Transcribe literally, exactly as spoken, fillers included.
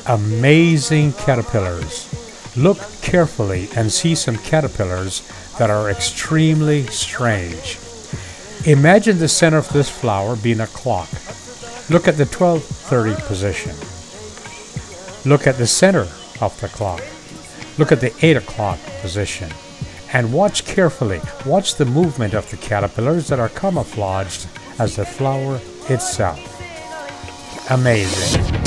Amazing caterpillars. Look carefully and see some caterpillars that are extremely strange. Imagine the center of this flower being a clock. Look at the twelve thirty position. Look at the center of the clock. Look at the eight o'clock position. And watch carefully. Watch the movement of the caterpillars that are camouflaged as the flower itself. Amazing.